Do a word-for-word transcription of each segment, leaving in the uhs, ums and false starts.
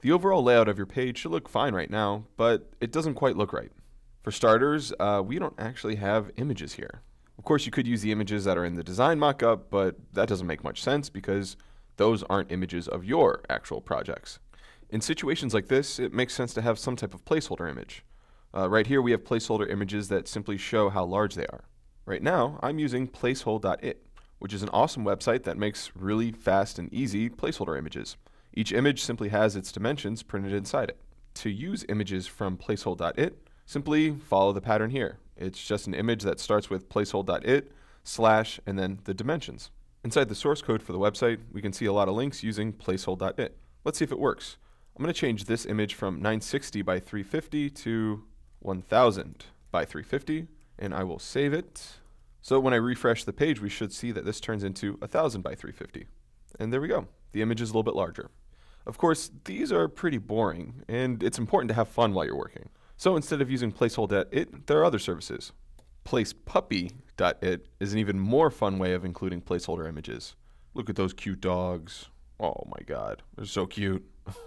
The overall layout of your page should look fine right now, but it doesn't quite look right. For starters, uh, we don't actually have images here. Of course, you could use the images that are in the design mockup, but that doesn't make much sense because those aren't images of your actual projects. In situations like this, it makes sense to have some type of placeholder image. Uh, right here, we have placeholder images that simply show how large they are. Right now, I'm using placehold dot it, which is an awesome website that makes really fast and easy placeholder images. Each image simply has its dimensions printed inside it. To use images from placehold dot it, simply follow the pattern here. It's just an image that starts with placehold dot it, slash, and then the dimensions. Inside the source code for the website, we can see a lot of links using placehold dot it. Let's see if it works. I'm going to change this image from nine sixty by three fifty to one thousand by three fifty, and I will save it. So when I refresh the page, we should see that this turns into one thousand by three fifty. And there we go. The image is a little bit larger. Of course, these are pretty boring, and it's important to have fun while you're working. So instead of using placehold dot it, there are other services. placepuppy dot it is an even more fun way of including placeholder images. Look at those cute dogs. Oh my god, they're so cute.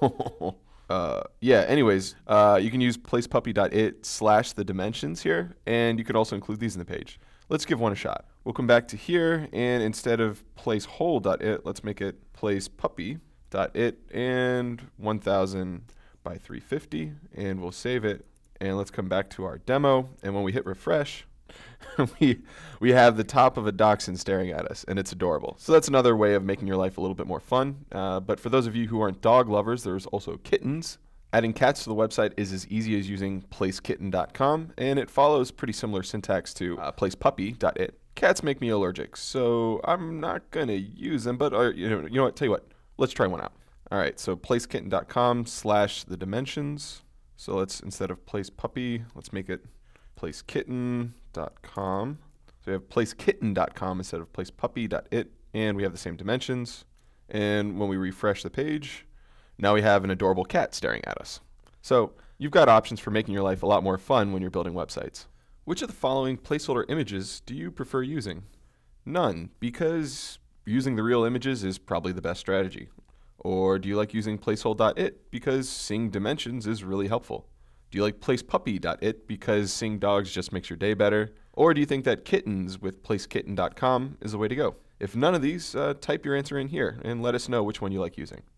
uh, yeah, anyways, uh, you can use placepuppy dot it slash the dimensions here, and you can also include these in the page. Let's give one a shot. We'll come back to here, and instead of placehold dot it, let's make it placepuppy dot it and one thousand by three fifty, and we'll save it. And let's come back to our demo, and when we hit refresh, we, we have the top of a dachshund staring at us, and it's adorable. So that's another way of making your life a little bit more fun. Uh, but for those of you who aren't dog lovers, there's also kittens. Adding cats to the website is as easy as using place kitten dot com, and it follows pretty similar syntax to uh, placepuppy dot it. Cats make me allergic, so I'm not going to use them, but uh, you know, you know what, tell you what, let's try one out. All right, so place kitten dot com slash the dimensions. So let's, instead of placepuppy, let's make it place kitten dot com. So we have place kitten dot com instead of placepuppy dot it, and we have the same dimensions. And when we refresh the page, now we have an adorable cat staring at us. So you've got options for making your life a lot more fun when you're building websites. Which of the following placeholder images do you prefer using? None, because using the real images is probably the best strategy. Or do you like using placehold dot it because seeing dimensions is really helpful? Do you like placepuppy dot it because seeing dogs just makes your day better? Or do you think that kittens with place kitten dot com is the way to go? If none of these, uh, type your answer in here and let us know which one you like using.